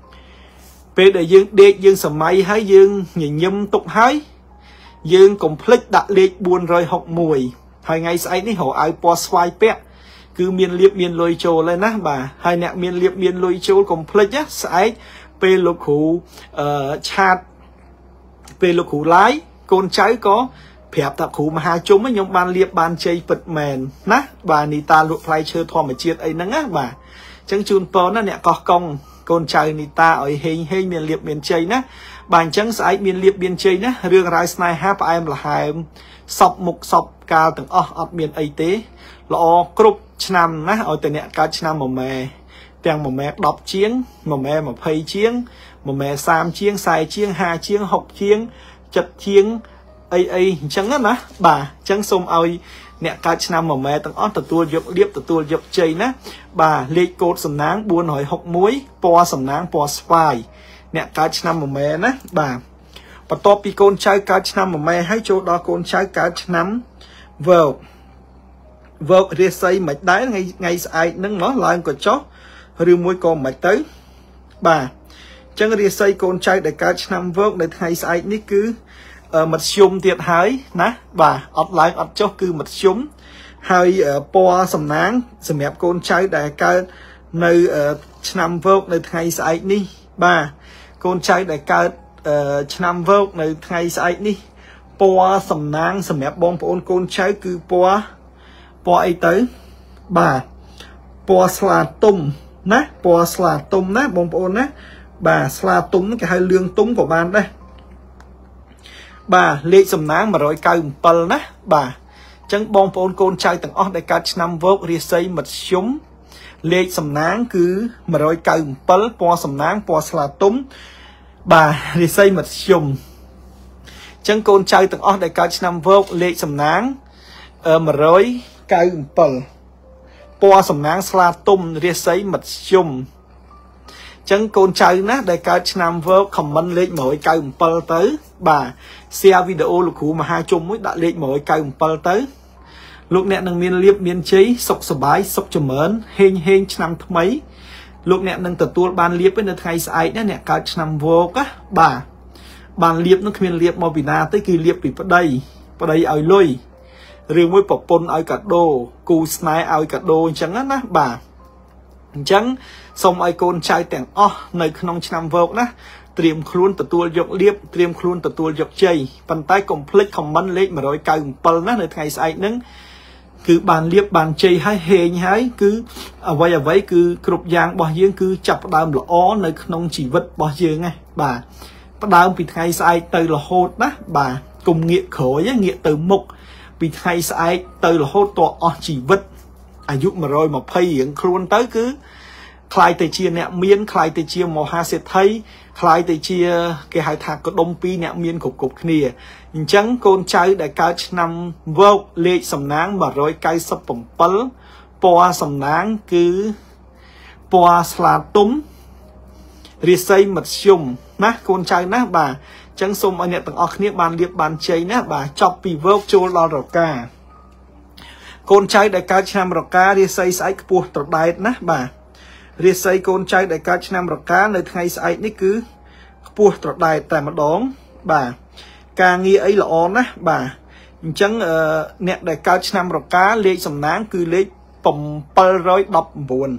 về để dương đi dương sầm máy hay dương nhìn nhung tục hái dương complete đã liệt buồn rồi học mùi hai ngày sai ní họ ai po xoay pet cứ miên liệp miên lôi trồ lên á bà hai nẹt miên liệp miên lôi trồ complete á sai pe lục hủ chat pe lục hủ lái con trái có phẹp tập hủ mà hai chúng mấy nhóm ban liệp ban chơi bật mền ná bà nita lụa play chơi thò mà chiết ấy nắng á bà chẳng chun po nó nẹt có công con trai nita ở hình hình miên liệp miên chơi ná bàn chẳng sai miên liệp miên chơi ná riêng rai snai hap em là hai sọc mục sọc cao từng ở ở miền ấy tế lọ cục năm ná ở tại nẹt cao năm một mè tiếng một mè đọc chiếng một mè một phây chiếng một mè sam chiếng sai chiếng hai chiếng học chiếng chật chiếng ấy ấy chẳng á ná bà chẳng xôm ơi nẹt cao năm một mè từng ở từ tua dọc liệp từ tua dọc chơi ná bà liệt cột sầm náng buôn hỏi học muối po sầm náng po spy nẹt cao năm một mè ná bà và to pi con trai cao năm một mè hay chỗ đó con trai cao năm vợ vợ riêng xây mạch đáy ngay ngay ai nâng nó lại của chó rồi mỗi con mạch tới bà chẳng riêng xây con trai để cao năm vợ để hay ai ní cứ mật xung tiệt hái ná bà ọt lại ọt cho cứ mật xung hay po sầm náng sầm đẹp con trai để cao nơi năm vợ để hay ai ní bà con trai để cao năm vợ nơi hay ai ní po sầm nang sầm đẹp bong bồn con trái cứ po po ấy tới bà po sla tum ná po sla tum ná bong bồn ná bà sla tum cái hai lương tum của bạn đây bà lệ sầm nang mà rồi cay pal ná bà chẳng bong bồn con trái từng ở đây cả năm vốt riêng xây mật súng lệ sầm nang cứ mà rồi cay pal po sầm nang po sla tum bà riêng xây mật súng chẳng con trai từng ở đây cao năm vô lệ sầm náng mà rồi cao pal po sầm náng sla tum riết sấy mật chung chẳng con trai nát đây cao năm vô comment lên mỗi cao pal tới bà share video lục hủ mà hai chung mới đã lên mỗi cao pal tới lúc nè nâng miên liệp miên chế sọc sờ bái sọc chầm mến hên hên năm mấy lúc nè nâng từ tua ban liệp với nơi ngày sai đó nè cao năm vô á bà bàn liệp nó khuyên liệp màu na tới kỳ liệp bị đây vào đây ở lôi riêng với bọc pôn ở cả đô cù snai ở cả đô chẳng á ná bà chẳng សូមឲ្យកូនចៅទាំងអស់នៅក្នុងឆ្នាំវោកណាត្រៀមខ្លួនទទួលយកលៀបត្រៀមខ្លួនទទួលយកជ័យប៉ុន្តែកុំភ្លេចខមមិនលេខmột chín bảyណានៅថ្ងៃស្អែកហ្នឹងគឺបានលៀបបានជ័យហើយហេងហើយគឺអ្វីអ្វីគឺគ្រប់យ៉ាងរបស់យើងគឺចាប់ផ្ដើមល្អនៅក្នុងជីវិតរបស់យើងណាបាទផ្ដើមពីថ្ងៃស្អែកទៅរហូតណាបាទកុំងាកក្រោយងាកទៅមុខពីថ្ងៃស្អែកទៅរហូតតអស់ជីវិតអាយុmột trăm hai mươiរៀងខ្លួនទៅគឺខ្លាយទៅជាអ្នកមានខ្លាយទៅជាមហាសេដ្ឋីខ្លាយទៅជាគេហៅថាកដុំពីរអ្នកមានគ្រប់គ្រប់គ្នាអញ្ចឹងកូនចៅដែលកើតឆ្នាំវោកលេខសំណាងmột chín bảyពណ៌សំណាងគឺពណ៌ស្លាទុំរាសីមធ្យមណាកូនចៅណាបាទអញ្ចឹងសូមឲ្យអ្នកទាំងអស់គ្នាបានលៀបបានជ័យណាបាទចប់ពីវោកចូលដល់រកាកូនចៅដែលកើតឆ្នាំរការាសីស្អែកខ្ពស់ត្រដែតណាបាទរាសីកូនចៅដែលកើតឆ្នាំរកានៅថ្ងៃស្អែកនេះគឺខ្ពស់ត្រដែតតែម្ដងបាទការងារអីល្អណាស់បាទអញ្ចឹងអ្នកដែលកើតឆ្នាំរកាលេខសំណាងគឺលេខbảy một chín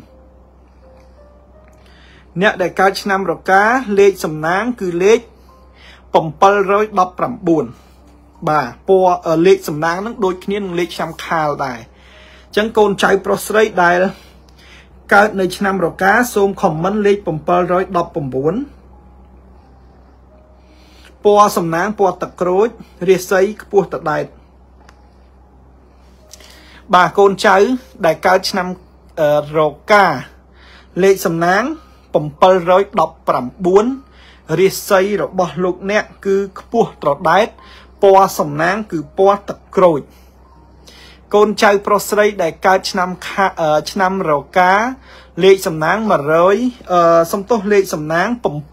អ្នកដែលកើតឆ្នាំរកាលេខសំណាងគឺលេខbảy một chínបាទពណ៌លេខសំណាងហ្នឹងដូចគ្នានឹងលេខឆ្នាំខាលដែរអញ្ចឹងកូនចៅប្រុសស្រីដែលកើតនៅឆ្នាំរកាសូមខមមិនលេខbảy một chínពណ៌សំណាងពណ៌ទឹកក្រូចរាសីខ្ពស់ត្រដែតបាទកូនចៅដែលកើតឆ្នាំរកាលេខសំណាងbảy một chínរាសីរបស់លោកអ្នកគឺខ្ពស់ត្រដែតពណ៌សំណាងគឺពណ៌ទឹកក្រូចកូនចៅប្រុសស្រីដែលកើតឆ្នាំឆ្នាំរកាលេខសំណាងmột trămអឺសំទោសលេខសំណាងbảy một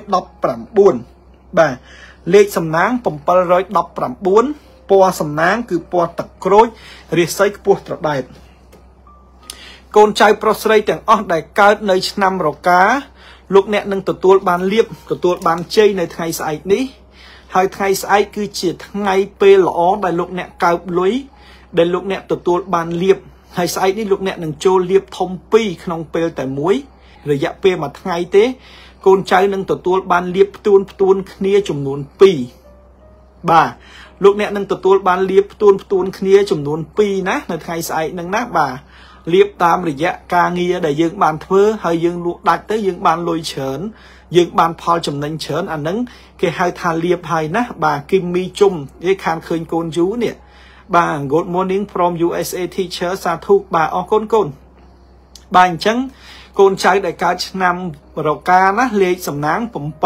chínបាទលេខសំណាងbảy một chínពណ៌សំណាងគឺពណ៌ទឹកក្រូចរាសីខ្ពស់ត្រដែតកូនចៅប្រុសស្រីទាំងអស់ដែលកើតនៅឆ្នាំរកាលោកអ្នកនឹងទទួលបានលៀបទទួលបានជ័យនៅថ្ងៃស្អែកនេះហើយថ្ងៃស្អែកគឺជាថ្ងៃពេលល្អដែលលោកអ្នកកើបលុយដែលលោកអ្នកទទួលបានលៀបហើយស្អែកនេះលោកអ្នកនឹងចូលលៀបធំពីរក្នុងពេលតែមួយរយៈពេលមួយថ្ងៃទេកូនចៅនឹងទទួលបានលៀបផ្ទួនផ្ទួនគ្នាចំនួនពីរបាទលោកអ្នកនឹងទទួលបានលៀបផ្ទួនផ្ទួនគ្នាចំនួនពីរណានៅថ្ងៃស្អែកហ្នឹងណាបាទលៀបតាមរយៈការងារដែលយើងបានធ្វើហើយយើងលក់ដាច់ទៅយើងបានលុយច្រើនយើងបានផលចំណេញច្រើនអាហ្នឹងគេហៅថាលៀបហើយណាបាទគីមីជុំគេខានឃើញកូនយូនេះបាទ Good morning from U S A teacher សាធុបាទអរគុណកូនបាទអញ្ចឹងកូនចៅដែលកើតឆ្នាំរកាណាលេខសំណាងbảy một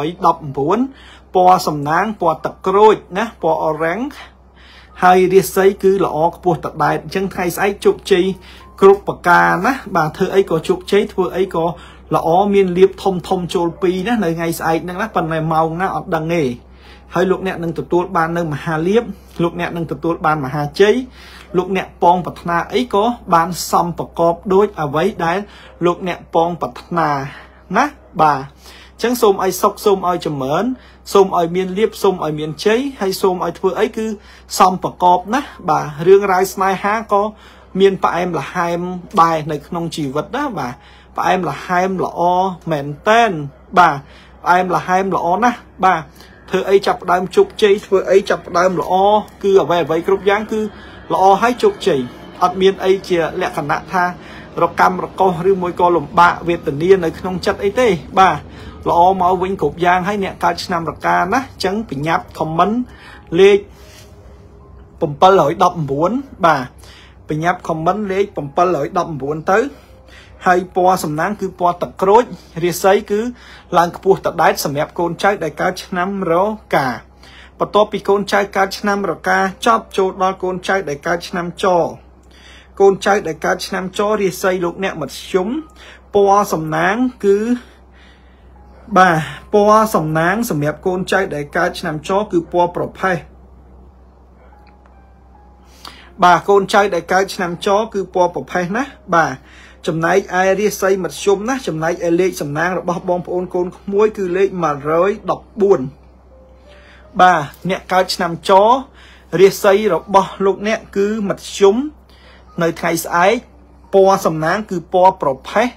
chínពណ៌សំណាងពណ៌ទឹកក្រូចណាពណ៌ orange ហើយរាសីគឺល្អខ្ពស់តដែតអញ្ចឹងថ្ងៃស្អែកជោគជ័យគ្រប់ប្រការណាបាទធ្វើអីក៏ជោគជ័យធ្វើអីក៏ល្អមានលៀបធំធំចូលពីរណានៅថ្ងៃស្អែកហ្នឹងណាប៉ុន្តែម៉ោងណាអត់ដឹងទេហើយលោកអ្នកនឹងទទួលបាននៅមហាលៀបលោកអ្នកនឹងទទួលបានមហាជ័យលោកអ្នកពងប្រាថ្នាអីក៏បានសំប្រកបដូចអ្វីដែលលោកអ្នកពងប្រាថ្នាណាបាទអញ្ចឹងសូមឲ្យសុខសូមឲ្យចម្រើនសូមឲ្យមានលៀបសូមឲ្យមានជ័យហើយសូមឲ្យធ្វើអីគឺសំប្រកបណាបាទរឿងរ៉ាវស្នេហាក៏មានផ្អែមល្ហែមដែរនៅក្នុងជីវិតណាបាទផ្អែមល្ហែមល្អមែនតែនបាទផ្អែមល្ហែមល្អណាស់បាទធ្វើអីចាប់ផ្ដើមជោគជ័យធ្វើអីចាប់ផ្ដើមល្អគឺអ្វីអ្វីគ្រប់យ៉ាងគឺល្អហើយជោគជ័យអត់មានអីជាលក្ខណៈថារកម្មរកុសឬមួយក៏លំបាកវេទនានៅក្នុងចិត្តអីទេបាទល្អមកវិញគ្រប់យ៉ាងហើយអ្នកកើតឆ្នាំរកាណាអញ្ចឹងបញ្ញាប់ comment លេខbảy một chínបាទបញ្ញាប់ comment លេខbảy một chínទៅហើយពណ៌សំណាងគឺពណ៌ទឹកក្រូចរាសីគឺឡើងខ្ពស់តដែតសម្រាប់កូនចៅដែលកើតឆ្នាំរកាបន្ទាប់ពីកូនចៅកើតឆ្នាំរកាចប់ចូលដល់កូនចៅដែលកើតឆ្នាំចកូនចៅដែលកើតឆ្នាំចរាសីលោកអ្នកមធ្យមពណ៌សំណាងគឺបាទពណ៌សំណាងសម្រាប់កូនចៅដែលកើតឆ្នាំចគឺពណ៌ប្រផេះបាទកូនចៅដែលកើតឆ្នាំចគឺពណ៌ប្រផេះណាបាទចំណែកឯរាសីមធ្យមណាចំណែកឯលេខសំណាងរបស់បងប្អូនកូនក្មួយគឺលេខmột một bốnបាទអ្នកកើតឆ្នាំចរាសីរបស់លោកអ្នកគឺមធ្យមនៅថ្ងៃស្អែកពណ៌សំណាងគឺពណ៌ប្រផេះ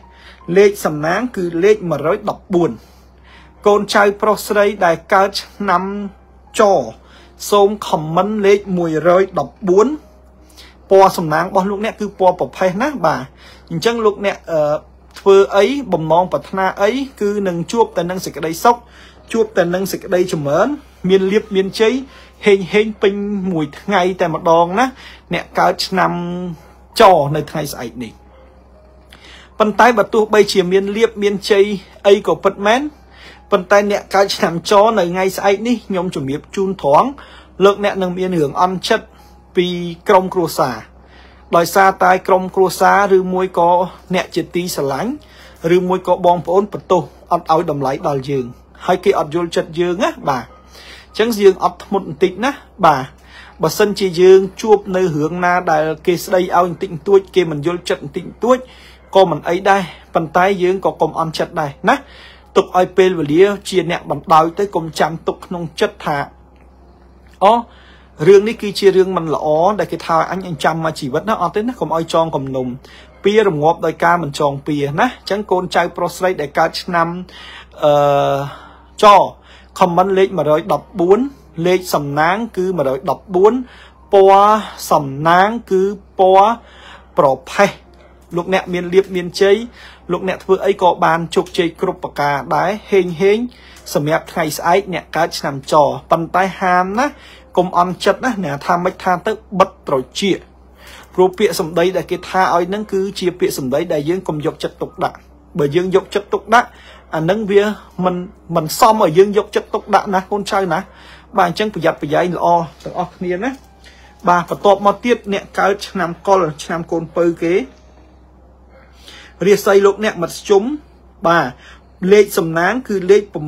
លេខសំណាងគឺលេខmột trăm mười bốnកូនចៅប្រុសស្រីដែលកើតឆ្នាំចសូមខមមិនលេខmột trăm mười bốnពណ៌សំណាងរបស់លោកអ្នកគឺពណ៌ប្រផេះណាបាទអញ្ចឹងលោកអ្នកអឺធ្វើអីបំណងប្រាថ្នាអីគឺនឹងជួបតែនឹងសេចក្តីសុខជួបតែនឹងសេចក្តីចម្រើនមានលៀបមានជ័យហេងហេងពេញមួយថ្ងៃតែម្ដងណាអ្នកកើតឆ្នាំចនៅថ្ងៃស្អែកនេះប៉ុន្តែបើទោះបីជាមានលៀបមានជ័យអីក៏ពិតមែនប៉ុន្តែអ្នកកើតឆ្នាំចនៅថ្ងៃស្អែកនេះខ្ញុំជំរាបជូនត្រង់លោកអ្នកនឹងមានរឿងអន់ចិត្តពីក្រុមគ្រួសារដោយសារតែក្រុមគ្រួសារឬមួយក៏អ្នកជាទីស្រឡាញ់ឬមួយក៏បងប្អូនបន្ទោសអត់ឲ្យតម្លៃដល់យើងហើយគេអត់យល់ចិត្តយើងណាបាទអញ្ចឹងយើងអត់ធ្មត់បន្តិចណាបាទបើសិនជាយើងជួបនៅរឿងណាដែលគេស្ដីឲ្យបន្តិចបន្តួចគេមិនយល់ចិត្តបន្តិចបន្តួចក៏មិនអីដែរប៉ុន្តែយើងក៏កុំអន់ចិត្តដែរណាទុកឲ្យពេលវេលាជាអ្នកបណ្ដោយទៅកុំចាំទុកក្នុងចិត្តថាអូរឿងនេះគឺជារឿងមិនល្អដែលគេថាអញអញចាំមកជីវិតណាអត់ទេណាកុំឲ្យចងគំនុំពៀរងាប់ដោយការមិនចងពៀណាអញ្ចឹងកូនចៅប្រុសស្រីដែលកើតឆ្នាំអឺចខមមិនលេខmột trăm mười bốnលេខសំណាងគឺmột trăm mười bốnពណ៌សំណាងគឺពណ៌ប្រផេះលោកអ្នកមានលៀបមានជ័យលោកអ្នកធ្វើអីក៏បានជោគជ័យគ្រប់ប្រការដែរហេងហេងសម្រាប់ថ្ងៃស្អែកអ្នកកើតឆ្នាំចប៉ុន្តែហាមណាកុំអន់ចិត្តណាអ្នកថាមិនថាទៅបិទត្រចៀកព្រោះពាក្យសម្ដីដែលគេថាឲ្យនឹងគឺជាពាក្យសម្ដីដែលយើងកុំយកចិត្តទុកដាក់បើយើងយកចិត្តទុកដាក់អានឹងវាមិនមិនសមឲ្យយើងយកចិត្តទុកដាក់ណាកូនចៅណាបាទអញ្ចឹងប្រយ័ត្នប្រយែងល្អទាំងអស់គ្នាណាបាទបន្ទាប់មកទៀតអ្នកកើតឆ្នាំកុលឆ្នាំកូនពៅគេរាសីលោកអ្នកមធ្យមបាទលេខសំណាងគឺលេខ961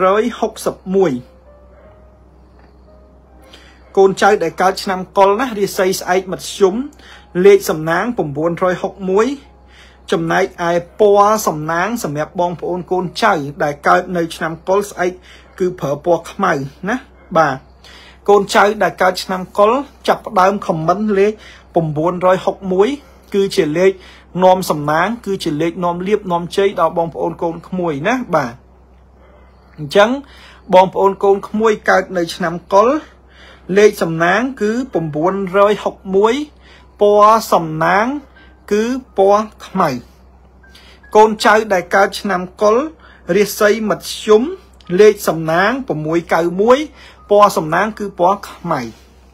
កូនចៅដែលកើតឆ្នាំកុលណារាសីស្អែកមធ្យមលេខសំណាង961ចំណែកឯពណ៌សំណាងសម្រាប់បងប្អូនកូនចៅដែលកើតនៅឆ្នាំកុលស្អែកគឺប្រើពណ៌ខ្មៅណាបាទកូនចៅដែលកើតឆ្នាំកុលចាប់ផ្ដើមខមមិនលេខ961គឺជាលេខនាំសំណាងគឺជាលេខនាំលៀបនាំជ័យដល់បងប្អូនកូនក្មួយណាបាទអញ្ចឹងបងប្អូនកូនក្មួយកើតនៅឆ្នាំកុលលេខសំណាងគឺ961ពណ៌សំណាងគឺពណ៌ខ្មៅកូនចៅដែលកើតឆ្នាំកុលរាសីមធ្យមលេខសំណាង691ពណ៌សំណាងគឺពណ៌ខ្មៅ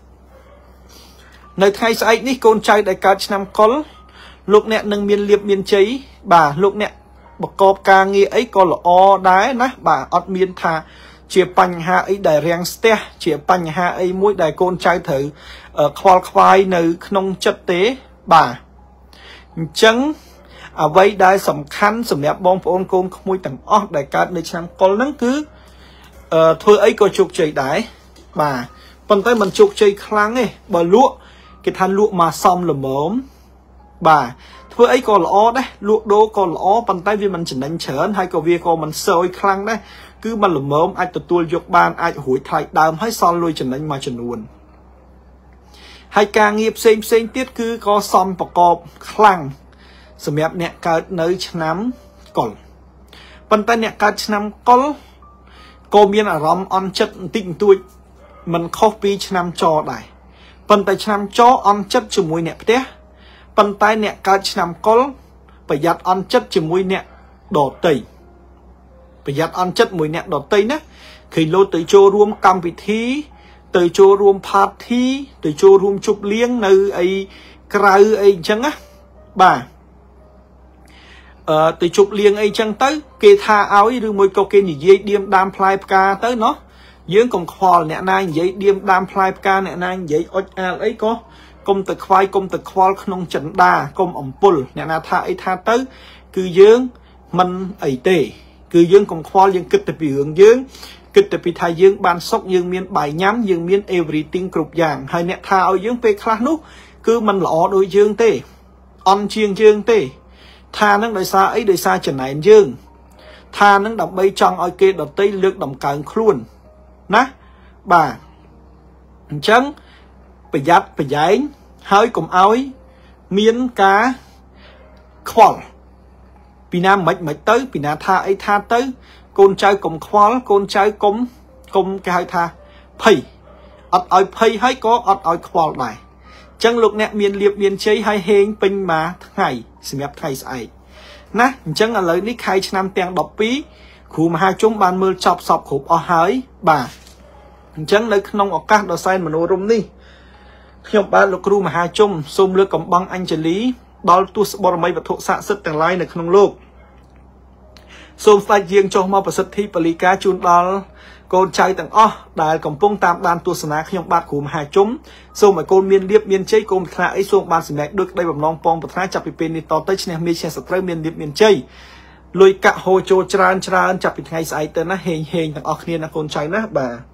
នៅថ្ងៃស្អែកនេះកូនចៅដែលកើតឆ្នាំកុលលោកអ្នកនឹងមានលៀបមានជ័យបាទលោកអ្នកបកបការងារអីក៏ល្អដែរណាបាទអត់មានថាជាបញ្ហាអីដែលរាំងស្ទះជាបញ្ហាអីមួយដែលកូនចៅត្រូវខ្វល់ខ្វាយនៅក្នុងចិត្តទេបាទអញ្ចឹងអ្វីដែលសំខាន់សម្រាប់បងប្អូនកូនក្មួយទាំងអស់ដែលកើតនៅឆ្នាំកុលហ្នឹងគឺធ្វើអីក៏ជោគជ័យដែរបាទប៉ុន្តែមិនជោគជ័យខ្លាំងទេបើលក់គេថាលក់មកសមល្មមបាទធ្វើអីក៏ល្អដែរលក់ដូរក៏ល្អប៉ុន្តែវាមិនចំណេញច្រើនហើយក៏វាក៏មិនសោយខ្លាំងដែរគឺមិនល្មមអាចទទួលយកបានអាចរួចថ្លៃដើមហើយសល់លុយចំណេញមួយចំនួនហើយការងារផ្សេងផ្សេងទៀតគឺក៏សំប្រកបខ្លាំងសម្រាប់អ្នកកើតនៅឆ្នាំកុលប៉ុន្តែអ្នកកើតឆ្នាំកុលក៏មានអារម្មណ៍អន់ចិត្តបន្តិចបន្តួចមិនខុសពីឆ្នាំចដែរប៉ុន្តែឆ្នាំចអន់ចិត្តជាមួយអ្នកផ្ទះប៉ុន្តែអ្នកកើតឆ្នាំកុលប្រយ័ត្នអន់ចិត្តជាមួយអ្នកដតីប្រយ័ត្នអន់ចិត្តមួយអ្នកដតីណាឃើញលោតទៅចូលរួមកម្មវិធីទៅចូលរួម party ទៅចូលរួមជប់លៀងនៅអីក្រៅអីអញ្ចឹងណាបាទអឺទៅជប់លៀងអីចឹងទៅគេថាឲ្យឬមួយក៏គេនិយាយឌៀមដាមផ្លែផ្កាទៅណោះយើងកុំខ្វល់អ្នកណានិយាយឌៀមដាមផ្លែផ្កាអ្នកណានិយាយអុចអាលអីក៏កុំទៅខ្វាយកុំទៅខ្វល់ក្នុងចិន្តាកុំអំពុលអ្នកណាថាអីថាទៅគឺយើងមិនអីទេគឺយើងកុំខ្វល់យើងគិតទៅពីរឿងយើងគិតទៅពីថាយើងបានសុខយើងមានបាយញ៉ាំយើងមាន everything គ្រប់យ៉ាងហើយអ្នកថាឲ្យយើងពេលខ្លះនោះគឺมันល្អដូចយើងទេអន់ជាងយើងទេថានឹងដោយសារអីដោយសារចំណែនយើងថានឹងដើម្បីចង់ឲ្យគេដតីលើកដំកើងខ្លួនណាបាទអញ្ចឹងប្រយ័ត្នប្រយែងហើយកុំឲ្យមានការខ្វល់ពីណាមិនមិនទៅពីណាថាអីថាទៅកូនចៅកុំខ្វល់កូនចៅកុំកុំគេហៅថាភ័យអត់ឲ្យភ័យហើយក៏អត់ឲ្យខ្វល់ដែរចឹងលោកអ្នកមានលៀបមានជ័យហើយហេងពេញមួយថ្ងៃសម្រាប់ថ្ងៃស្អែកណាអញ្ចឹងឥឡូវនេះខែឆ្នាំទាំងដប់ពីរគ្រូមហាជុំបានមើលចប់សពគ្រប់អស់ហើយបាទអញ្ចឹងនៅក្នុងឱកាសដ៏សែនមនោរម្យនេះខ្ញុំបាទលោកគ្រូមហាជុំសូមលើកកំបង់អញ្ជលីដល់ទស្សបរមីវត្ថុស័ក្តិសិទ្ធិទាំងឡាយនៅក្នុងលោកសូមស្ដេចយាងចុះមកប្រសិទ្ធិបលីកាជូនដល់កូនចៅទាំងអស់ដែលកំពុងតាមដានទស្សនាខ្ញុំបាទគ្រូមហាជុំសូមឲ្យកូនមានលៀបមានជ័យកូនប្រាថ្នាអីសូមបានសម្រេចដូចក្តីបំណងបងប្រាថ្នាចាប់ពីពេលនេះតទៅឈ្នះមេឈ្នះសត្រូវមានលៀបមានជ័យលុយកាក់ហូរចូលច្រើនច្រើនចាប់ពីថ្ងៃស្អែកទៅណាហេងហេងទាំងអស់គ្នាណាកូនចៅណាបាទ